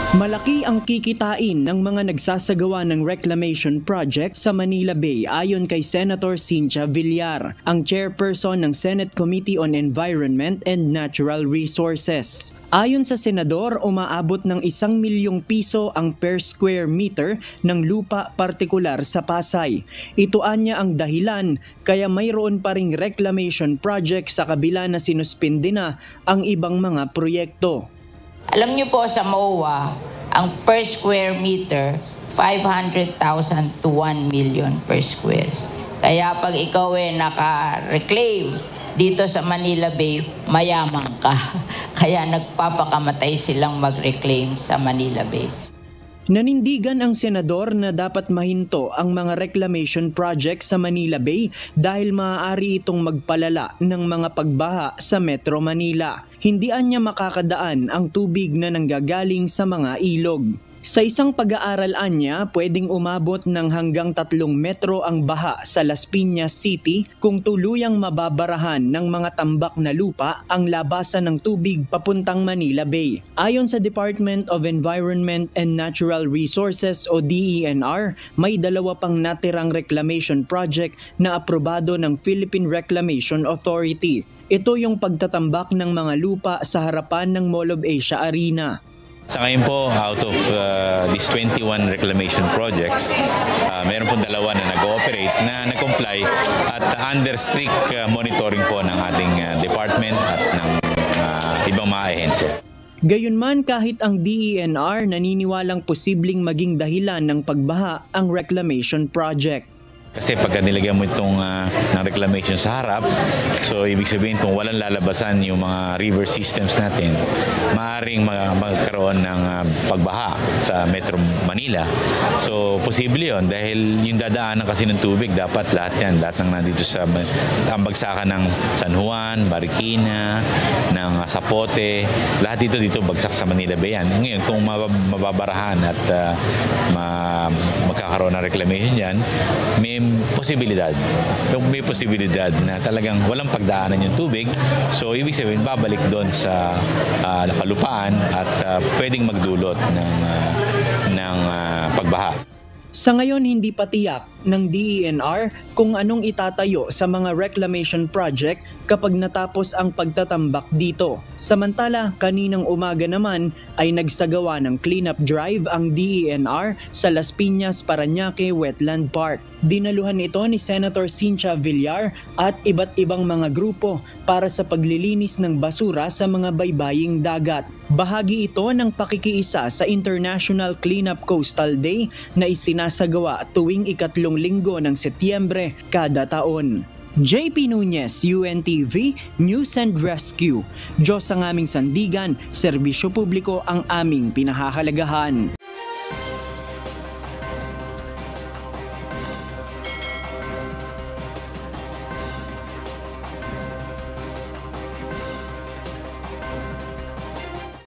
Malaki ang kikitain ng mga nagsasagawa ng reclamation project sa Manila Bay ayon kay Senator Cynthia Villar, ang chairperson ng Senate Committee on Environment and Natural Resources. Ayon sa senador, umaabot ng 1 milyong piso ang per square meter ng lupa partikular sa Pasay. Ito anya ang dahilan kaya mayroon pa ring reclamation project sa kabila na sinuspindi na ang ibang mga proyekto. Alam niyo po sa MOA, ang per square meter, 500,000 to 1 million per square. Kaya pag ikaw naka-reclaim dito sa Manila Bay, mayaman ka. Kaya nagpapakamatay silang mag-reclaim sa Manila Bay. Nanindigan ang senador na dapat mahinto ang mga reclamation project sa Manila Bay dahil maaari itong magpalala ng mga pagbaha sa Metro Manila. Hindi anya makakadaan ang tubig na nanggagaling sa mga ilog. Sa isang pag-aaral anya, pwedeng umabot ng hanggang 3 metro ang baha sa Las Piñas City kung tuluyang mababarahan ng mga tambak na lupa ang labasan ng tubig papuntang Manila Bay. Ayon sa Department of Environment and Natural Resources o DENR, may 2 pang natirang reclamation project na aprobado ng Philippine Reclamation Authority. Ito yung pagtatambak ng mga lupa sa harapan ng Mall of Asia Arena. Sa ngayon po, out of these 21 reclamation projects, meron po 2 na nag-ooperate na nag-comply at under strict monitoring po ng ating department at ng ibang mga ahensya. Gayunman, kahit ang DENR naniniwalang posibleng maging dahilan ng pagbaha ang reclamation project. Kasi pagka nilagyan mo itong ng reclamation sa harap, so ibig sabihin kung walang lalabasan yung mga river systems natin, maaaring magkaroon ng pagbaha sa Metro Manila. So posible yun dahil yung dadaanan kasi ng tubig, dapat lahat yan, lahat ng nandito sa ang bagsakan ng San Juan, Marikina, ng Zapote, lahat dito bagsak sa Manila Bay yan. Ngayon kung mababarahan at magkakaroon ng reclamation dyan, may posibilidad na talagang walang pagdaanan yung tubig. So ibig sabihin babalik doon sa kalupaan at pwedeng magdulot ng pagbaha. Sa ngayon, hindi pa tiyak ng DENR kung anong itatayo sa mga reclamation project kapag natapos ang pagtatambak dito. Samantala, kaninang umaga naman ay nagsagawa ng cleanup drive ang DENR sa Las Piñas, Parañaque Wetland Park. Dinaluhan ito ni Senator Cynthia Villar at iba't ibang mga grupo para sa paglilinis ng basura sa mga baybaying dagat. Bahagi ito ng pakikiisa sa International Cleanup Coastal Day na isinasagawa tuwing ikatlong linggo ng Setyembre kada taon. JP Nunez, UNTV, News and Rescue. Diyos ang aming sandigan, serbisyo publiko ang aming pinahahalagahan.